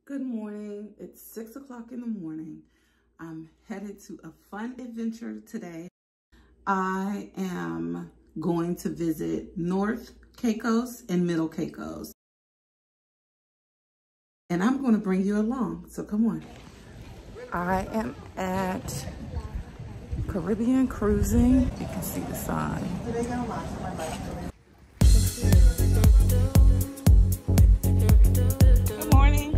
Good morning. It's 6 o'clock in the morning. I'm headed to a fun adventure today. I am going to visit North Caicos and Middle Caicos. And I'm going to bring you along, so come on. I am at Caribbean Cruising. You can see the sign. Good morning.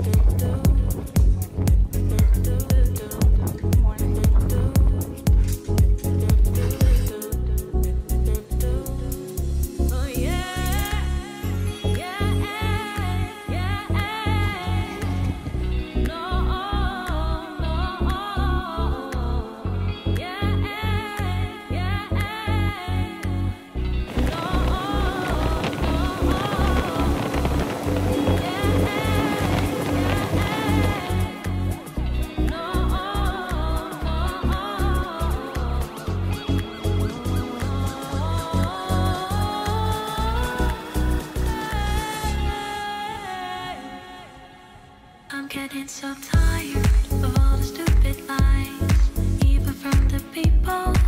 Getting so tired of all the stupid lies, even from the people